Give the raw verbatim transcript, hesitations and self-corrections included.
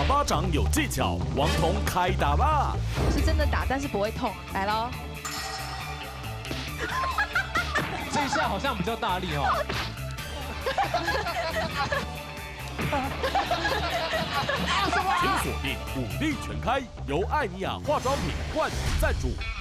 巴掌有技巧，王彤开打啦！ 是真的打，但是不会痛。来喽！ 这一下好像比较大力哦。 请锁定武力全开，由艾尼亚化妆品冠名赞助。